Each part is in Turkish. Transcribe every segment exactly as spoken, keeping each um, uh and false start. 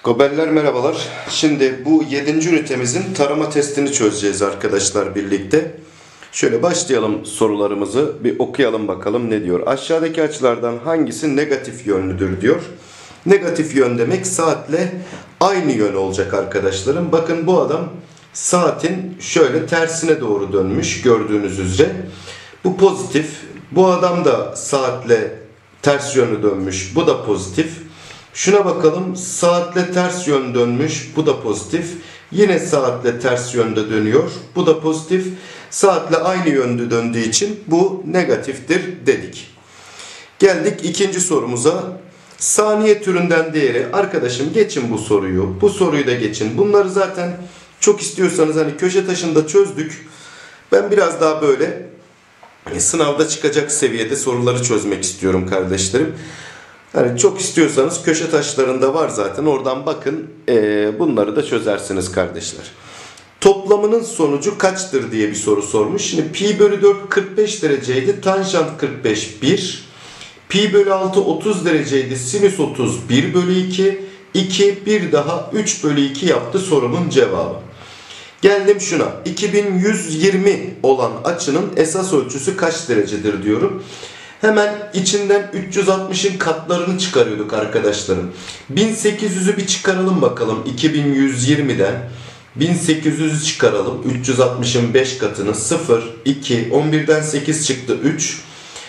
Goberler merhabalar. Şimdi bu yedinci ünitemizin tarama testini çözeceğiz arkadaşlar birlikte. Şöyle başlayalım sorularımızı bir okuyalım bakalım ne diyor. Aşağıdaki açılardan hangisi negatif yönlüdür diyor. Negatif yön demek saatle aynı yön olacak arkadaşlarım. Bakın bu adam saatin şöyle tersine doğru dönmüş gördüğünüz üzere. Bu pozitif. Bu adam da saatle ters yönlü dönmüş. Bu da pozitif. Şuna bakalım, saatle ters yön dönmüş, bu da pozitif. Yine saatle ters yönde dönüyor, bu da pozitif. Saatle aynı yönde döndüğü için bu negatiftir dedik. Geldik ikinci sorumuza. Saniye türünden değeri, arkadaşım geçin bu soruyu, bu soruyu da geçin. Bunları zaten çok istiyorsanız hani köşe taşında çözdük. Ben biraz daha böyle sınavda çıkacak seviyede soruları çözmek istiyorum kardeşlerim. Yani çok istiyorsanız köşe taşlarında var zaten. Oradan bakın. Ee, bunları da çözersiniz kardeşler. Toplamının sonucu kaçtır diye bir soru sormuş. Şimdi pi bölü dört kırk beş dereceydi. Tanjant kırk beş bir. Pi bölü altı otuz dereceydi. Sinüs otuz bir bölü iki. iki bir daha üç bölü iki yaptı sorumun cevabı. Geldim şuna. iki bin yüz yirmi olan açının esas ölçüsü kaç derecedir diyorum. Hemen içinden üç yüz altmışın katlarını çıkarıyorduk arkadaşlarım. bin sekiz yüzü bir çıkaralım bakalım. iki bin yüz yirmiden bin sekiz yüzü çıkaralım. üç yüz altmışın beş katını sıfır, iki, on birden sekiz çıktı üç.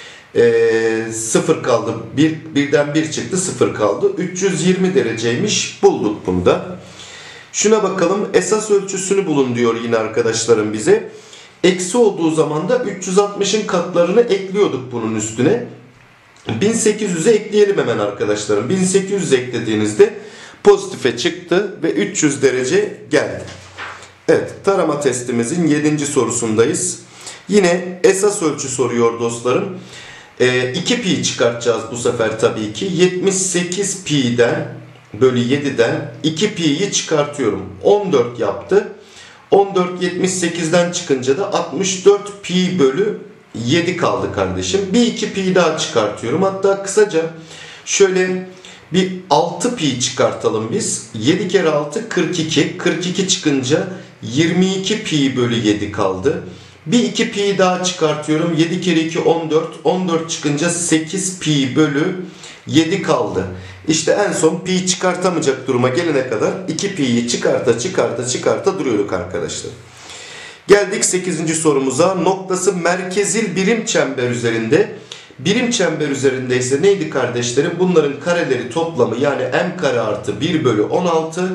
Ee, sıfır kaldı. bir, birden bir çıktı sıfır kaldı. üç yüz yirmi dereceymiş. Bulduk bunu da. Şuna bakalım. Esas ölçüsünü bulun diyor yine arkadaşlarım bize. Eksi olduğu zaman da üç yüz altmışın katlarını ekliyorduk bunun üstüne. bin sekiz yüze ekleyelim hemen arkadaşlarım. bin sekiz yüz eklediğinizde pozitife çıktı ve üç yüz derece geldi. Evet, tarama testimizin yedinci sorusundayız. Yine esas ölçü soruyor dostlarım. E, iki pi çıkartacağız bu sefer tabii ki. yetmiş sekiz pi'den bölü yedi'den iki pi'yi çıkartıyorum. on dört yaptı. on dört yetmiş sekizden çıkınca da altmış dört pi bölü yedi kaldı kardeşim. Bir iki pi daha çıkartıyorum. Hatta kısaca şöyle bir altı pi çıkartalım biz. yedi kere altı kırk iki. kırk iki çıkınca yirmi iki pi bölü yedi kaldı. Bir iki pi daha çıkartıyorum. yedi kere iki on dört. on dört çıkınca sekiz pi bölü yedi kaldı. İşte en son pi çıkartamayacak duruma gelene kadar iki pi'yi çıkarta çıkarta çıkarta duruyorduk arkadaşlar. Geldik sekizinci sorumuza. Noktası merkezil birim çember üzerinde. Birim çember üzerinde ise neydi kardeşlerim? Bunların kareleri toplamı yani m kare artı bir bölü on altı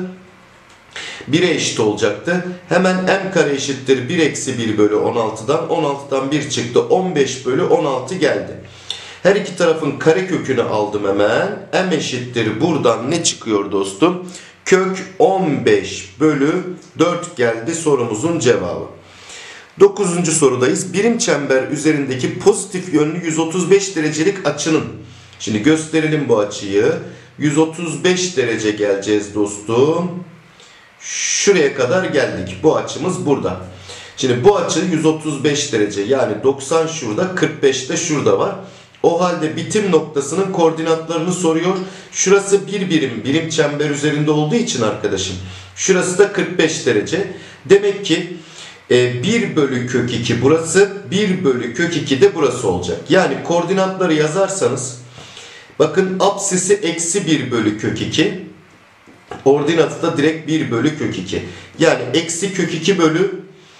bir'e eşit olacaktı. Hemen m kare eşittir bir eksi bir bölü on altı'dan. on altı'dan bir çıktı. on beş bölü on altı geldi. Her iki tarafın karekökünü aldım hemen. M eşittir. Buradan ne çıkıyor dostum? Kök on beş bölü dört geldi sorumuzun cevabı. dokuzuncu sorudayız. Birim çember üzerindeki pozitif yönlü yüz otuz beş derecelik açının. Şimdi gösterelim bu açıyı. yüz otuz beş derece geleceğiz dostum. Şuraya kadar geldik. Bu açımız burada. Şimdi bu açı yüz otuz beş derece. Yani doksan şurada, kırk beş de şurada var. O halde bitim noktasının koordinatlarını soruyor. Şurası bir birim, birim çember üzerinde olduğu için arkadaşım. Şurası da kırk beş derece. Demek ki bir bölü kök iki burası, bir bölü kök iki de burası olacak. Yani koordinatları yazarsanız, bakın apsisi eksi bir bölü kök iki. Ordinatı da direkt bir bölü kök iki. Yani eksi kök iki bölü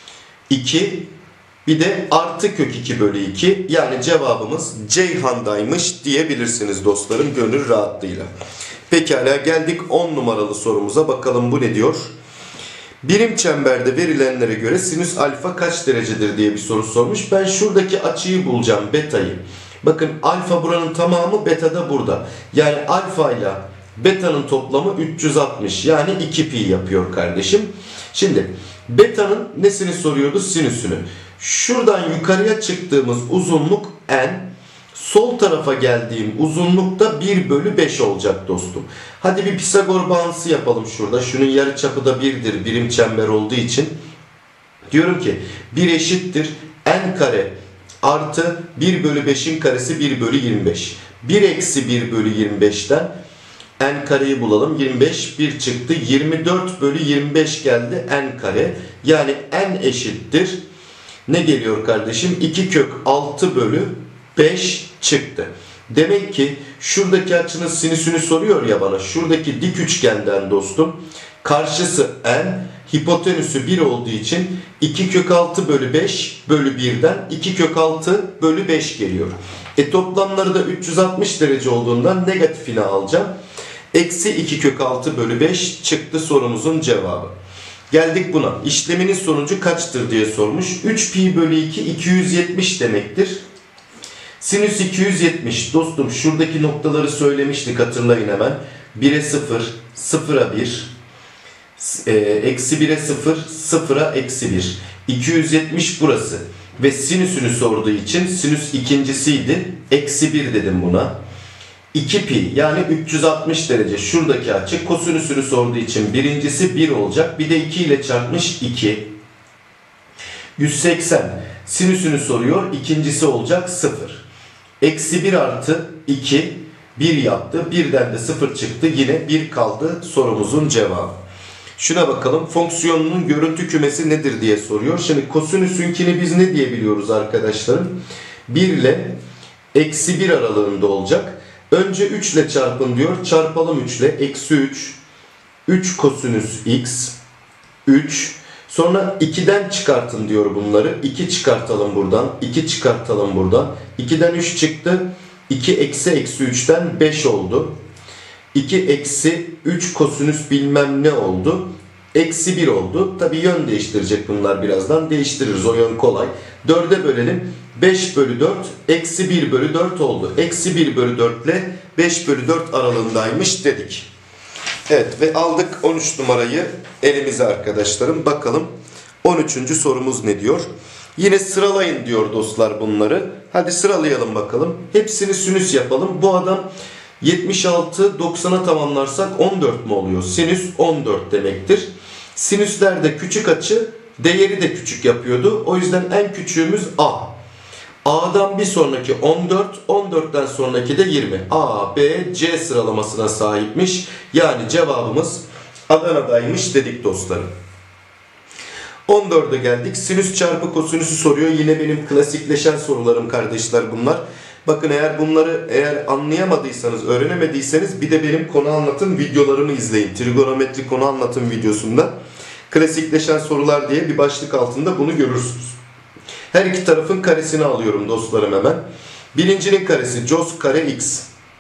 iki. Bir de artı kök iki bölü iki. Yani cevabımız Ceyhan'daymış diyebilirsiniz dostlarım gönül rahatlığıyla. Pekala geldik on numaralı sorumuza. Bakalım bu ne diyor? Birim çemberde verilenlere göre sinüs alfa kaç derecedir diye bir soru sormuş. Ben şuradaki açıyı bulacağım, beta'yı. Bakın alfa buranın tamamı, beta da burada. Yani alfa ile beta'nın toplamı üç yüz altmış. Yani iki pi yapıyor kardeşim. Şimdi beta'nın nesini soruyordu? Sinüsünü. Şuradan yukarıya çıktığımız uzunluk n, sol tarafa geldiğim uzunluk da bir bölü beş olacak dostum. Hadi bir Pisagor bağıntısı yapalım şurada. Şunun yarıçapı da bir'dir birim çember olduğu için. Diyorum ki bir eşittir n kare artı bir bölü beş'in karesi bir bölü yirmi beş. bir eksi bir bölü yirmi beş'ten N kareyi bulalım. yirmi beş bir çıktı. yirmi dört bölü yirmi beş geldi n kare. Yani n eşittir. Ne geliyor kardeşim? iki kök altı bölü beş çıktı. Demek ki şuradaki açının sinüsünü soruyor ya bana. Şuradaki dik üçgenden dostum. Karşısı n. Hipotenüsü bir olduğu için iki kök altı bölü beş bölü birden iki kök altı bölü beş geliyor. E toplamları da üç yüz altmış derece olduğundan negatifini alacağım. Eksi iki kök altı bölü beş çıktı sorumuzun cevabı. Geldik buna. İşleminin sonucu kaçtır diye sormuş. üç pi bölü iki iki yüz yetmiş demektir. Sinüs iki yüz yetmiş. Dostum şuradaki noktaları söylemiştik, hatırlayın hemen. bire sıfır, sıfıra bir, eksi bire sıfır, sıfıra eksi bir. iki yüz yetmiş burası. Ve sinüsünü sorduğu için sinüs ikincisiydi. Eksi bir dedim buna. iki pi yani üç yüz altmış derece şuradaki açı. Kosinüsünü sorduğu için birincisi bir olacak. Bir de iki ile çarpmış iki. yüz seksen. Sinüsünü soruyor. İkincisi olacak sıfır. Eksi bir artı iki. bir yaptı. birden de sıfır çıktı. Yine bir kaldı sorumuzun cevabı. Şuna bakalım. Fonksiyonunun görüntü kümesi nedir diye soruyor. Şimdi kosinüsünkini biz ne diyebiliyoruz arkadaşlarım? bir ile eksi bir aralığında olacak. Önce üç ile çarpın diyor. Çarpalım üç ile. Eksi üç. üç kosinüs x. üç. Sonra iki'den çıkartın diyor bunları. iki çıkartalım buradan. iki çıkartalım buradan. iki'den üç çıktı. iki eksi eksi üç'ten beş oldu. iki eksi üç kosinüs bilmem ne oldu. Eksi bir oldu. Tabi yön değiştirecek bunlar birazdan. Değiştiririz. O yön kolay. dörde bölelim. beş bölü dört eksi bir bölü dört oldu. Eksi bir bölü dört ile beş bölü dört aralığındaymış dedik. Evet ve aldık on üç numarayı elimize arkadaşlarım. Bakalım on üçüncü sorumuz ne diyor? Yine sıralayın diyor dostlar bunları. Hadi sıralayalım bakalım. Hepsini sinüs yapalım. Bu adam yetmiş altı doksan'a tamamlarsak on dört mü oluyor? Sinüs on dört demektir. Sinüslerde küçük açı değeri de küçük yapıyordu. O yüzden en küçüğümüz A. A'dan bir sonraki on dört, on dört'ten sonraki de yirmi. A, B, C sıralamasına sahipmiş. Yani cevabımız Adana'daymış dedik dostlarım. on dört'e geldik. Sinüs çarpı kosinüsü soruyor. Yine benim klasikleşen sorularım kardeşler bunlar. Bakın eğer bunları eğer anlayamadıysanız, öğrenemediyseniz bir de benim konu anlatım videolarımı izleyin. Trigonometri konu anlatım videosunda klasikleşen sorular diye bir başlık altında bunu görürsünüz. Her iki tarafın karesini alıyorum dostlarım hemen. Birincinin karesi cos kare x.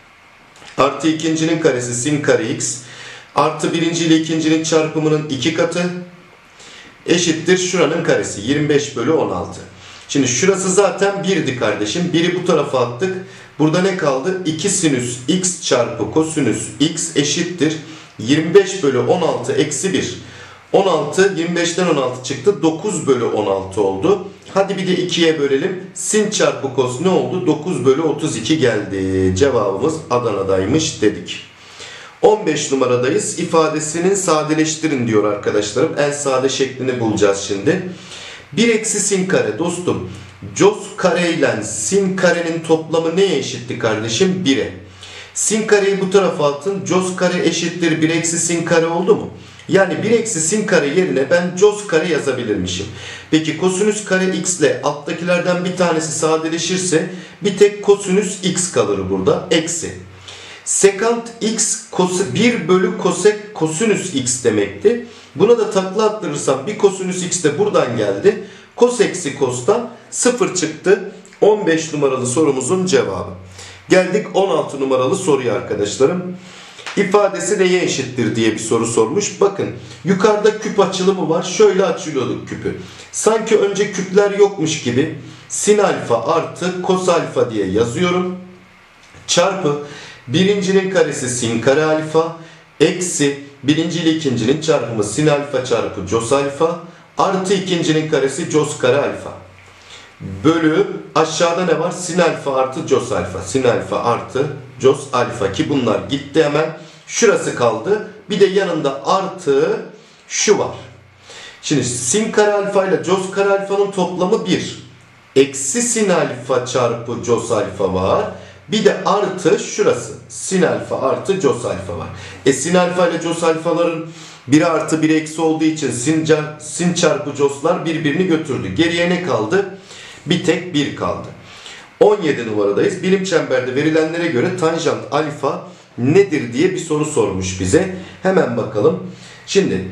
Artı ikincinin karesi sin kare x. Artı birinci ile ikincinin çarpımının iki katı. Eşittir şuranın karesi. yirmi beş bölü on altı. Şimdi şurası zaten bir'di kardeşim. bir'i bu tarafa attık. Burada ne kaldı? iki sinüs x çarpı kosinüs x eşittir. yirmi beş bölü on altı eksi bir. on altı, yirmi beş'ten on altı çıktı. dokuz bölü on altı oldu. Hadi bir de iki'ye bölelim. Sin çarpı kos ne oldu? dokuz bölü otuz iki geldi. Cevabımız Adana'daymış dedik. on beş numaradayız. İfadesinin sadeleştirin diyor arkadaşlarım. En sade şeklini bulacağız şimdi. bir eksi sin kare dostum. Cos kare ile sin karenin toplamı neye eşitti kardeşim? bir'e. Sin kareyi bu tarafa atın. Cos kare eşittir bir eksi sin kare oldu mu? Yani bir eksi sin kare yerine ben cos kare yazabilirmişim. Peki kosinüs kare x ile alttakilerden bir tanesi sadeleşirse bir tek kosinüs x kalır burada. Eksi. Sekant x bir bölü kosek kosinüs x demekti. Buna da takla attırırsam bir kosinüs x de buradan geldi. Kos eksi kostan sıfır çıktı. on beş numaralı sorumuzun cevabı. Geldik on altı numaralı soruya arkadaşlarım. İfadesi neye eşittir diye bir soru sormuş. Bakın yukarıda küp açılımı var. Şöyle açıyorduk küpü. Sanki önce küpler yokmuş gibi sin alfa artı kos alfa diye yazıyorum. Çarpı birincinin karesi sin kare alfa eksi birinci ile ikincinin çarpımı sin alfa çarpı cos alfa artı ikincinin karesi cos kare alfa. Bölü aşağıda ne var? Sin alfa artı cos alfa. Sin alfa artı cos alfa ki bunlar gitti hemen. Şurası kaldı. Bir de yanında artı şu var. Şimdi sin kare alfa ile cos kare alfanın toplamı bir. Eksi sin alfa çarpı cos alfa var. Bir de artı şurası. Sin alfa artı cos alfa var. E sin alfa ile cos alfaların biri artı biri eksi olduğu için sin, sin çarpı coslar birbirini götürdü. Geriye ne kaldı? Bir tek bir kaldı. on yedi numaradayız. Birim çemberde verilenlere göre tanjant alfa nedir diye bir soru sormuş bize. Hemen bakalım. Şimdi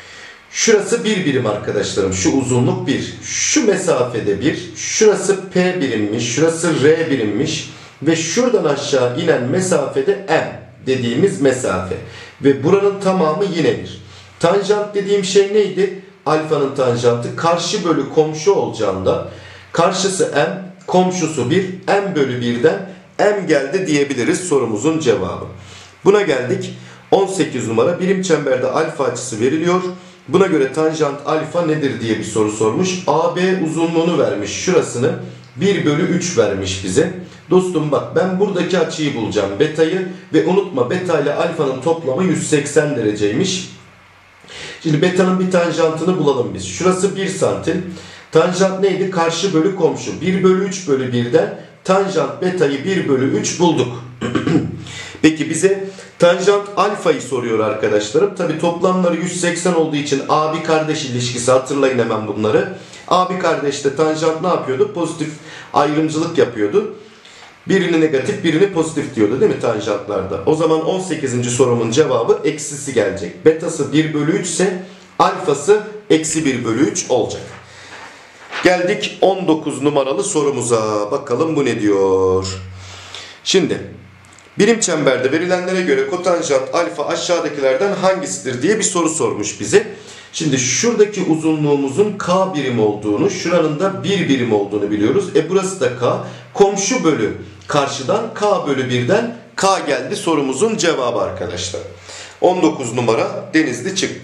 şurası bir birim arkadaşlarım. Şu uzunluk bir. Şu mesafede bir. Şurası P birimmiş. Şurası R birimmiş. Ve şuradan aşağı inen mesafede M dediğimiz mesafe. Ve buranın tamamı yine bir. Tanjant dediğim şey neydi? Alfanın tanjantı karşı bölü komşu olacağında karşısı M, komşusu bir, M bölü birden M geldi diyebiliriz sorumuzun cevabı. Buna geldik. on sekiz numara birim çemberde alfa açısı veriliyor. Buna göre tanjant alfa nedir diye bir soru sormuş. A B uzunluğunu vermiş. Şurasını bir bölü üç vermiş bize. Dostum bak ben buradaki açıyı bulacağım. Betayı ve unutma beta ile alfanın toplamı yüz seksen dereceymiş. Şimdi beta'nın bir tanjantını bulalım biz. Şurası bir santim. Tanjant neydi? Karşı bölü komşu. bir bölü üç bölü birden tanjant beta'yı bir bölü üç bulduk. Peki bize tanjant alfayı soruyor arkadaşlarım. Tabi toplamları yüz seksen olduğu için abi kardeş ilişkisi, hatırlayın hemen bunları. Abi kardeşte tanjant ne yapıyordu? Pozitif ayrımcılık yapıyordu. Birini negatif, birini pozitif diyordu değil mi tanjantlarda? O zaman on sekizinci sorumun cevabı eksisi gelecek. Betası bir bölü üç ise alfası eksi bir bölü üç olacak. Geldik on dokuz numaralı sorumuza. Bakalım bu ne diyor? Şimdi birim çemberde verilenlere göre kotanjant alfa aşağıdakilerden hangisidir diye bir soru sormuş bize. Şimdi şuradaki uzunluğumuzun K birim olduğunu, şuranın da bir birim olduğunu biliyoruz. E burası da K. Komşu bölü karşıdan K bölü birden K geldi sorumuzun cevabı arkadaşlar. on dokuz numara Denizli çıktı.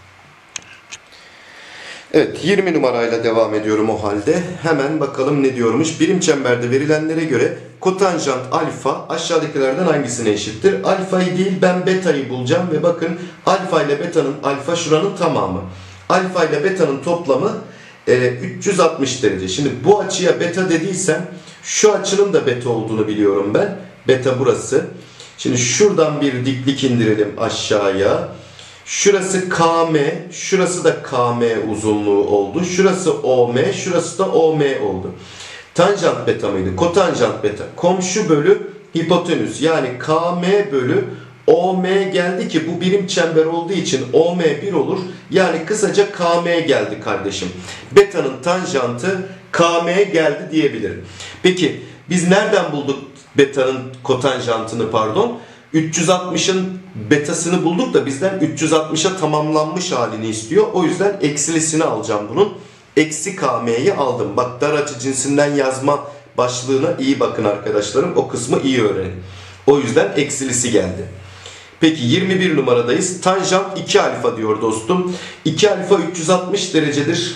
Evet, yirmi numarayla devam ediyorum o halde. Hemen bakalım ne diyormuş. Birim çemberde verilenlere göre kotanjant alfa aşağıdakilerden hangisine eşittir? Alfayı değil ben betayı bulacağım ve bakın alfa ile betanın, alfa şuranın tamamı. Alfa ile betanın toplamı e, üç yüz altmış derece. Şimdi bu açıya beta dediysem şu açının da beta olduğunu biliyorum ben. Beta burası. Şimdi şuradan bir diklik indirelim aşağıya. Şurası K M, şurası da K M uzunluğu oldu. Şurası O M, şurası da O M oldu. Tanjant beta mıydı? Kotanjant beta. Komşu bölü hipotenüs. Yani K M bölü O M geldi ki bu birim çember olduğu için O M bir olur. Yani kısaca K M geldi kardeşim. Beta'nın tanjantı K M geldi diyebilirim. Peki biz nereden bulduk beta'nın kotanjantını pardon? üç yüz altmışın betasını bulduk da bizden üç yüz altmışa tamamlanmış halini istiyor. O yüzden eksilisini alacağım bunun. Eksi K M'yi aldım. Bak dar açı cinsinden yazma başlığına iyi bakın arkadaşlarım. O kısmı iyi öğrenin. O yüzden eksilisi geldi. Peki yirmi bir numaradayız. Tanjant iki alfa diyor dostum. iki alfa üç yüz altmış derecedir.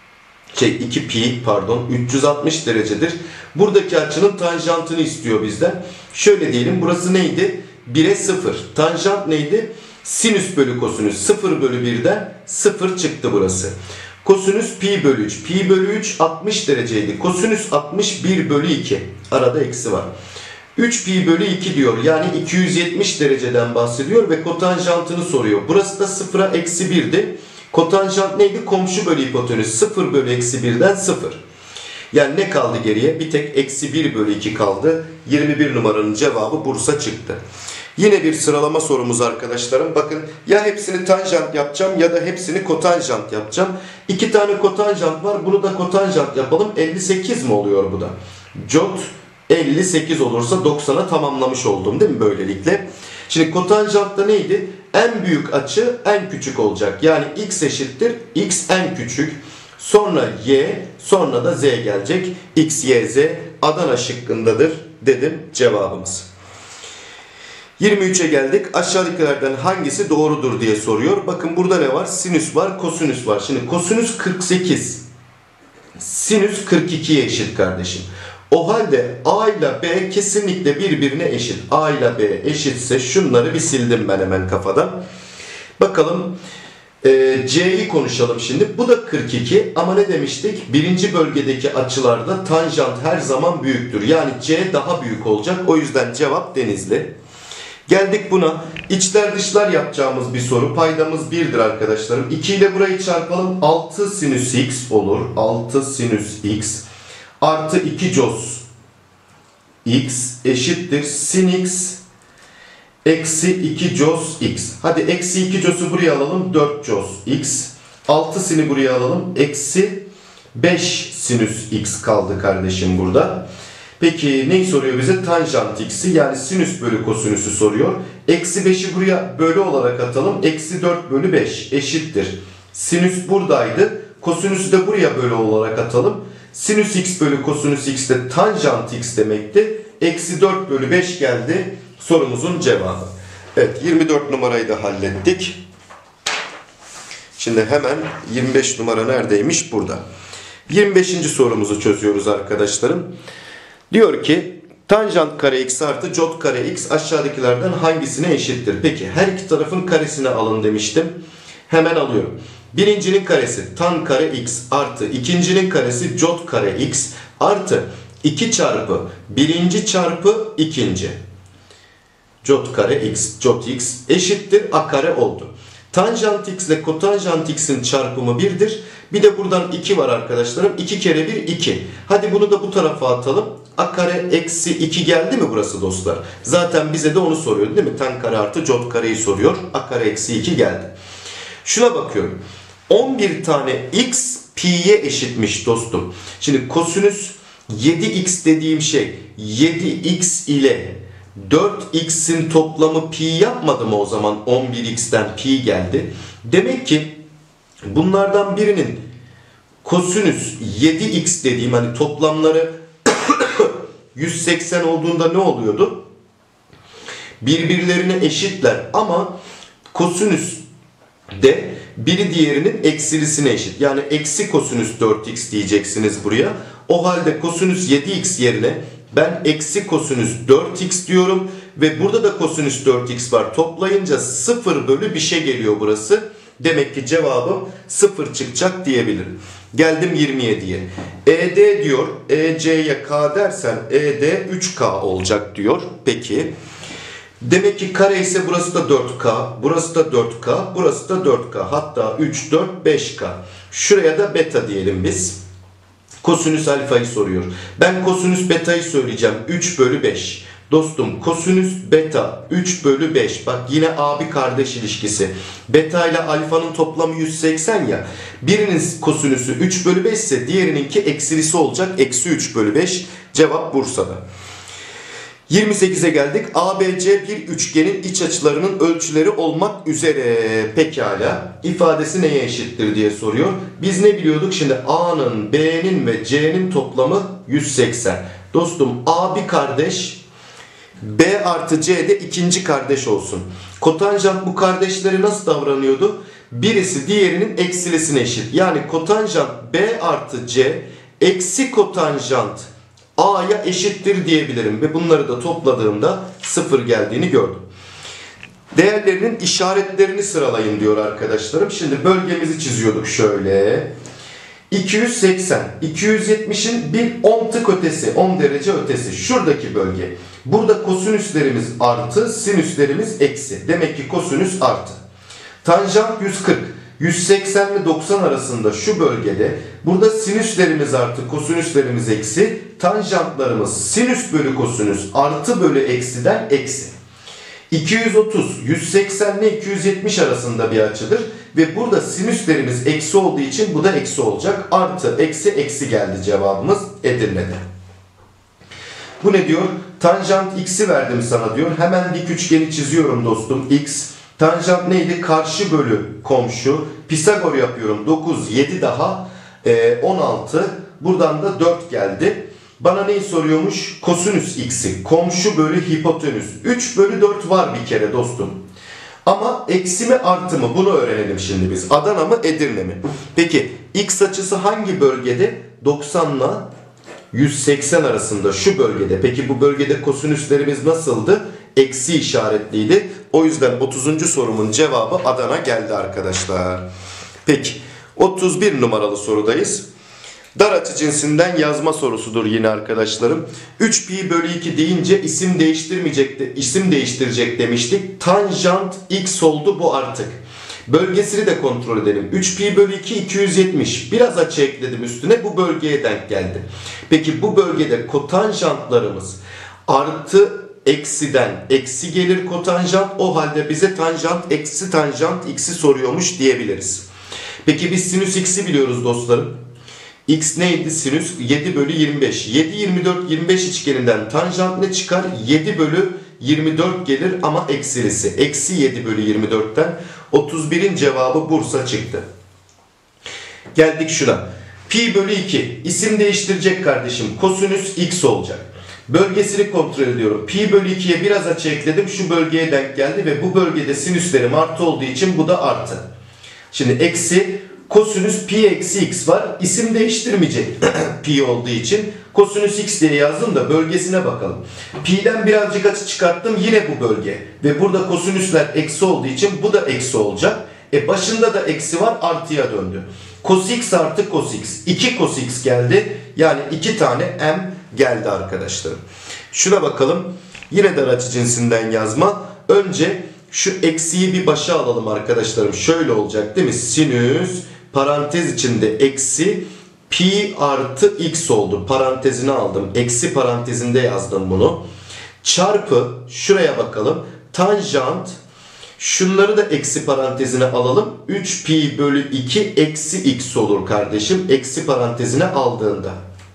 Şey iki pi pardon üç yüz altmış derecedir. Buradaki açının tanjantını istiyor bizden. Şöyle diyelim burası neydi? bire sıfır. Tanjant neydi? Sinüs bölü kosinüs. sıfır bölü birden sıfır çıktı burası. Kosinüs pi bölü üç. Pi bölü üç altmış dereceydi. Kosinüs altmış bir bölü iki. Arada eksi var. üç pi bölü iki diyor. Yani iki yüz yetmiş dereceden bahsediyor ve kotanjantını soruyor. Burası da sıfıra eksi birdi. Kotanjant neydi? Komşu bölü hipotenüs. sıfır bölü eksi birden sıfır. Yani ne kaldı geriye? Bir tek eksi bir bölü iki kaldı. yirmi bir numaranın cevabı Bursa çıktı. Yine bir sıralama sorumuz arkadaşlarım. Bakın ya hepsini tanjant yapacağım ya da hepsini kotanjant yapacağım. İki tane kotanjant var. Bunu da kotanjant yapalım. elli sekiz mi oluyor bu da? Jot elli sekiz olursa doksana tamamlamış oldum değil mi böylelikle? Şimdi kotanjantta neydi? En büyük açı en küçük olacak. Yani x eşittir x en küçük. Sonra y, sonra da z gelecek. X, y, z Adana şıkkındadır dedim cevabımız. yirmi üçe geldik. Aşağıdakilerden hangisi doğrudur diye soruyor. Bakın burada ne var? Sinüs var, kosinüs var. Şimdi kosinüs kırk sekiz. Sinüs kırk ikiye eşit kardeşim. O halde A ile B kesinlikle birbirine eşit. A ile B eşitse şunları bir sildim ben hemen kafadan. Bakalım. Ee, C'yi konuşalım şimdi. Bu da kırk iki ama ne demiştik? Birinci bölgedeki açılarda tanjant her zaman büyüktür. Yani C daha büyük olacak. O yüzden cevap Denizli. Geldik buna. İçler dışlar yapacağımız bir soru. Paydamız birdir arkadaşlarım. iki ile burayı çarpalım. altı sinüs x olur. altı sinüs x artı iki cos x eşittir sin x eksi iki cos x. Hadi eksi iki cos'u buraya alalım. dört cos x. altı sini buraya alalım. Eksi beş sinüs x kaldı kardeşim burada. Peki neyi soruyor bize? Tanjant x'i, yani sinüs bölü kosinüsü soruyor. Eksi beşi buraya bölü olarak atalım. Eksi dört bölü beş eşittir. Sinüs buradaydı. Kosinüsü de buraya bölü olarak atalım. Sinüs x bölü kosinüs x de tanjant x demekti. Eksi dört bölü beş geldi sorumuzun cevabı. Evet, yirmi dört numarayı da hallettik. Şimdi hemen yirmi beş numara neredeymiş? Burada. yirmi beşinci sorumuzu çözüyoruz arkadaşlarım. Diyor ki tanjant kare x artı cot kare x aşağıdakilerden hangisine eşittir? Peki her iki tarafın karesini alın demiştim. Hemen alıyorum. Birincinin karesi tan kare x artı ikincinin karesi cot kare x artı iki çarpı birinci çarpı ikinci. Cot kare x, cot x eşittir a kare oldu. Tanjant x ile kotanjant x'in çarpımı birdir. Bir de buradan iki var arkadaşlarım. iki kere bir iki. Hadi bunu da bu tarafa atalım. A kare eksi iki geldi mi burası dostlar? Zaten bize de onu soruyor değil mi? Tan kare artı cot kareyi soruyor. A kare eksi iki geldi. Şuna bakıyorum. on bir tane x pi'ye eşitmiş dostum. Şimdi kosinüs yedi x dediğim şey yedi x ile dört x'in toplamı pi yapmadı mı o zaman? on bir x'ten pi geldi. Demek ki bunlardan birinin kosinüs yedi x dediğim, hani toplamları yüz seksen olduğunda ne oluyordu? Birbirlerine eşitler ama kosinüs de biri diğerinin eksilisine eşit. Yani eksi kosinüs dört x diyeceksiniz buraya. O halde kosinüs yedi x yerine ben eksi kosinüs dört x diyorum ve burada da kosinüs dört x var. Toplayınca sıfır bölü bir şey geliyor burası. Demek ki cevabım sıfır çıkacak diyebilirim. Geldim yirmi yediye. E D diyor. E C'ye K dersen E D üç K olacak diyor. Peki. Demek ki kare ise burası da dört K. Burası da dört K. Burası da dört K. Hatta üç, dört, beş K. Şuraya da beta diyelim biz. Kosinüs alfayı soruyor. Ben kosinüs betayı söyleyeceğim. üç bölü beş. Dostum kosinüs beta üç bölü beş. Bak yine abi kardeş ilişkisi. Beta ile alfanın toplamı yüz seksen ya. Birinin kosinüsü üç bölü beş ise diğerininki eksilisi olacak. Eksi üç bölü beş. Cevap Bursa'da. yirmi sekize geldik. A B C bir üçgenin iç açılarının ölçüleri olmak üzere. Pekala. İfadesi neye eşittir diye soruyor. Biz ne biliyorduk? Şimdi A'nın, B'nin ve C'nin toplamı yüz seksen. Dostum A bir kardeş, B artı C de ikinci kardeş olsun. Kotanjant bu kardeşleri nasıl davranıyordu? Birisi diğerinin eksilisine eşit. Yani kotanjant B artı C eksi kotanjant A'ya eşittir diyebilirim. Ve bunları da topladığımda sıfır geldiğini gördüm. Değerlerinin işaretlerini sıralayın diyor arkadaşlarım. Şimdi bölgemizi çiziyorduk şöyle. iki yüz seksen. iki yüz yetmişin bir on tık ötesi. on derece ötesi. Şuradaki bölge. Burada kosinüslerimiz artı, sinüslerimiz eksi. Demek ki kosinüs artı. Tanjant yüz kırk. yüz seksen ile doksan arasında şu bölgede. Burada sinüslerimiz artı, kosinüslerimiz eksi. Tanjantlarımız sinüs bölü kosinüs artı bölü eksiden eksi. iki yüz otuz, yüz seksen ile iki yüz yetmiş arasında bir açıdır. Ve burada sinüslerimiz eksi olduğu için bu da eksi olacak. Artı, eksi, eksi geldi cevabımız Edirne'de. Bu ne diyor? Tanjant x'i verdim sana diyor. Hemen dik üçgeni çiziyorum dostum. X. Tanjant neydi? Karşı bölü komşu. Pisagor yapıyorum. dokuz, yedi daha on altı. Buradan da dört geldi. Bana neyi soruyormuş? Kosinüs x'i. Komşu bölü hipotenüs. üç bölü dört var bir kere dostum. Ama eksi mi artı mı? Bunu öğrenelim şimdi biz. Adana mı Edirne mi? Peki x açısı hangi bölgede? doksan ile yüz seksen arasında şu bölgede. Peki bu bölgede kosinüslerimiz nasıldı? Eksi işaretliydi. O yüzden otuzuncu sorumun cevabı Adana geldi arkadaşlar. Peki otuz bir numaralı sorudayız. Dar açı cinsinden yazma sorusudur yine arkadaşlarım. üç pi bölü iki deyince isim değiştirmeyecek de, isim değiştirecek demiştik. Tanjant x oldu bu artık. Bölgesini de kontrol edelim. üç pi bölü iki iki yüz yetmiş. Biraz açı ekledim üstüne. Bu bölgeye denk geldi. Peki bu bölgede kotanjantlarımız artı eksiden eksi gelir kotanjant. O halde bize tanjant eksi tanjant x'i soruyormuş diyebiliriz. Peki biz sinüs x'i biliyoruz dostlarım. X neydi? Sinüs yedi bölü yirmi beş. yedi, yirmi dört, yirmi beş içgeninden tanjant ne çıkar? yedi bölü yirmi dört gelir ama eksilisi. Eksi yedi bölü yirmi dörtten otuz birin cevabı Bursa çıktı. Geldik şuna. Pi bölü iki. İsim değiştirecek kardeşim. Kosinüs x olacak. Bölgesini kontrol ediyorum. Pi bölü ikiye biraz açı ekledim. Şu bölgeye denk geldi ve bu bölgede sinüslerim artı olduğu için bu da artı. Şimdi eksi kosinüs pi eksi x var. İsim değiştirmeyecek pi olduğu için. Kosinüs x diye yazdım da bölgesine bakalım. Pi'den birazcık açı çıkarttım. Yine bu bölge. Ve burada kosinüsler eksi olduğu için bu da eksi olacak. E başında da eksi var, artıya döndü. Cos x artı cos x. iki cos x geldi. Yani iki tane m geldi arkadaşlarım. Şuna bakalım. Yine dar açı cinsinden yazma. Önce şu eksiyi bir başa alalım arkadaşlarım. Şöyle olacak değil mi? Sinüs parantez içinde eksi pi artı x oldu. Parantezine aldım. Eksi parantezinde yazdım bunu. Çarpı şuraya bakalım. Tanjant, şunları da eksi parantezine alalım. üç pi bölü iki eksi x olur kardeşim. Eksi parantezine aldığında.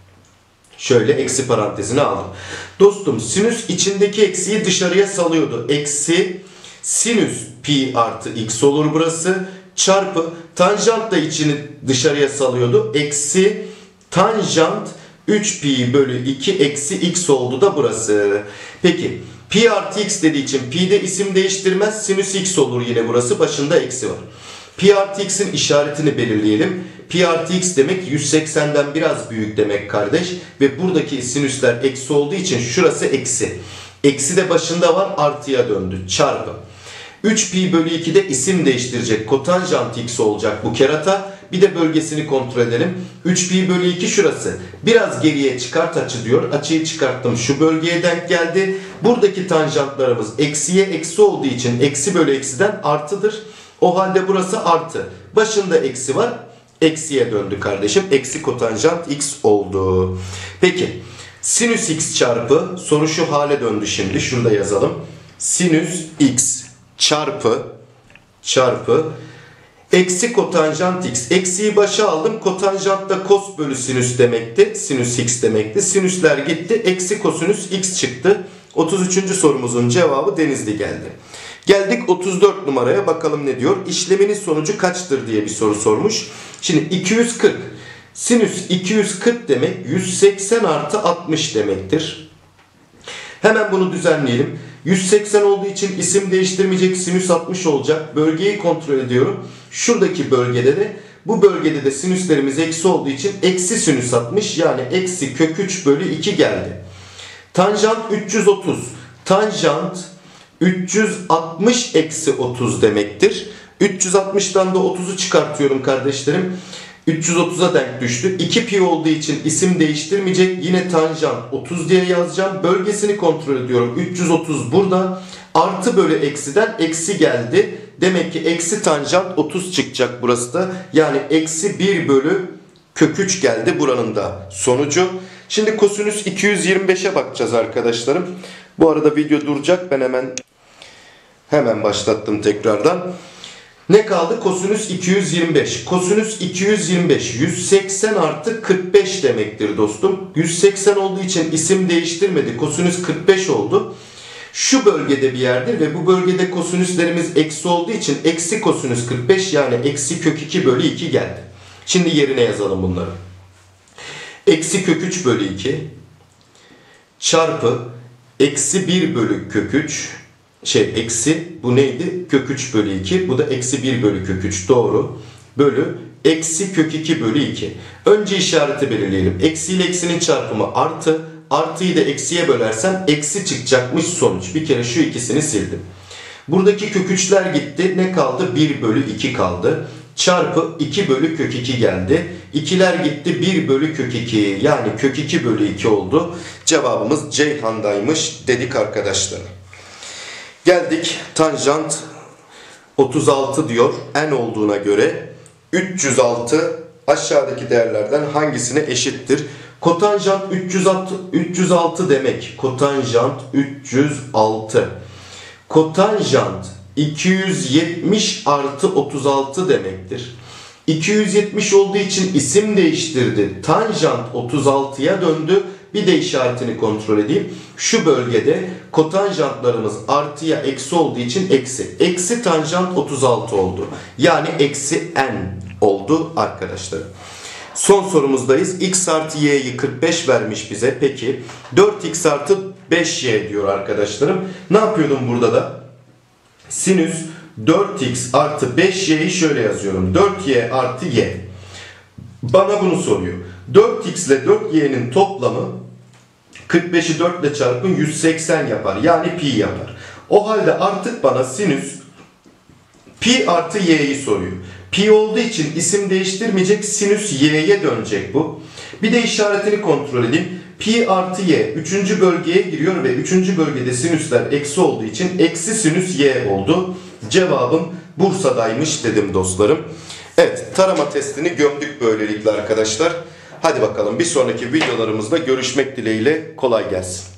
Şöyle eksi parantezine aldım. Dostum sinüs içindeki eksiyi dışarıya salıyordu. Eksi sinüs pi artı x olur burası. Çarpı tanjant da içini dışarıya salıyordu. Eksi tanjant üç pi bölü iki eksi x oldu da burası. Peki pi artı x dediği için pi'de isim değiştirmez. Sinüs x olur yine burası. Başında eksi var. Pi artı x'in işaretini belirleyelim. Pi artı x demek yüz seksenden biraz büyük demek kardeş. Ve buradaki sinüsler eksi olduğu için şurası eksi. Eksi de başında var, artıya döndü. Çarpı. üç pi bölü iki'de isim değiştirecek. Kotanjant x olacak bu kerata. Bir de bölgesini kontrol edelim. üç pi bölü iki şurası. Biraz geriye çıkart açı diyor. Açıyı çıkarttım. Şu bölgeye denk geldi. Buradaki tanjantlarımız eksiye eksi olduğu için eksi bölü eksiden artıdır. O halde burası artı. Başında eksi var. Eksiye döndü kardeşim. Eksi kotanjant x oldu. Peki. Sinüs x çarpı. Soru şu hale döndü şimdi. Şurada yazalım. Sinüs x çarpı çarpı eksi kotanjant x. Eksiyi başa aldım. Kotanjant da kos bölü sinüs demekti. Sinüs x demekti. Sinüsler gitti. Eksi kosinüs x çıktı. otuz üçüncü sorumuzun cevabı Denizli geldi. Geldik otuz dört numaraya, bakalım ne diyor. İşleminin sonucu kaçtır diye bir soru sormuş. Şimdi iki yüz kırk. Sinüs iki yüz kırk demek yüz seksen artı altmış demektir. Hemen bunu düzenleyelim. yüz seksen olduğu için isim değiştirmeyecek, sinüs altmış olacak. Bölgeyi kontrol ediyorum. Şuradaki bölgede de, bu bölgede de sinüslerimiz eksi olduğu için eksi sinüs altmış, yani eksi kök üç bölü iki geldi. Tanjant üç yüz otuz. Tanjant üç yüz altmış eksi otuz demektir. üç yüz altmıştan da otuzu çıkartıyorum kardeşlerim. üç yüz otuza denk düştü. iki pi olduğu için isim değiştirmeyecek. Yine tanjant otuz diye yazacağım. Bölgesini kontrol ediyorum. üç yüz otuz burada. Artı bölü eksiden eksi geldi. Demek ki eksi tanjant otuz çıkacak burası da. Yani eksi bir bölü kök üç geldi buranın da sonucu. Şimdi kosinüs iki yüz yirmi beşe bakacağız arkadaşlarım. Bu arada video duracak. Ben hemen hemen başlattım tekrardan. Ne kaldı? Kosinüs iki yüz yirmi beş. Kosinüs iki yüz yirmi beş. yüz seksen artı kırk beş demektir dostum. yüz seksen olduğu için isim değiştirmedi. Kosinüs kırk beş oldu. Şu bölgede bir yerde ve bu bölgede kosinüslerimiz eksi olduğu için eksi kosinüs kırk beş, yani eksi kök iki bölü iki geldi. Şimdi yerine yazalım bunları. Eksi kök üç bölü iki çarpı eksi bir bölü kök üç, şey eksi, bu neydi? Kök üç bölü iki. Bu da eksi bir bölü kök üç. Doğru. Bölü eksi kök iki bölü iki. Önce işareti belirleyelim. Eksi ile eksinin çarpımı artı. Artıyı da eksiye bölersem eksi çıkacakmış sonuç. Bir kere şu ikisini sildim. Buradaki kök üçler gitti. Ne kaldı? bir bölü iki kaldı. Çarpı iki bölü kök iki geldi. ikiler gitti. bir bölü kök iki. Yani kök iki bölü iki oldu. Cevabımız Ceyhan'daymış dedik arkadaşlar. Geldik tanjant otuz altı diyor. N olduğuna göre üç yüz altı aşağıdaki değerlerden hangisine eşittir? Kotanjant üç yüz altı, üç yüz altı demek. Kotanjant üç yüz altı. Kotanjant iki yüz yetmiş artı otuz altı demektir. iki yüz yetmiş olduğu için isim değiştirdi. Tanjant otuz altıya döndü. Bir de işaretini kontrol edeyim. Şu bölgede kotanjantlarımız artıya eksi olduğu için eksi. Eksi tanjant otuz altı oldu. Yani eksi n oldu arkadaşlar. Son sorumuzdayız. X artı y'yi kırk beş vermiş bize. Peki dört x artı beş y diyor arkadaşlarım. Ne yapıyordum burada da? Sinüs dört x artı beş y'yi şöyle yazıyorum. dört y artı y. Bana bunu soruyor. dört x ile dört y'nin toplamı kırk beşi dört ile çarpın yüz seksen yapar. Yani pi yapar. O halde artık bana sinüs pi artı y'yi soruyor. Pi olduğu için isim değiştirmeyecek. Sinüs y'ye dönecek bu. Bir de işaretini kontrol edeyim. Pi artı y üçüncü bölgeye giriyor ve üçüncü bölgede sinüsler eksi olduğu için eksi sinüs y oldu. Cevabım Bursa'daymış dedim dostlarım. Evet, tarama testini gömdük böylelikle arkadaşlar. Hadi bakalım bir sonraki videolarımızda görüşmek dileğiyle, kolay gelsin.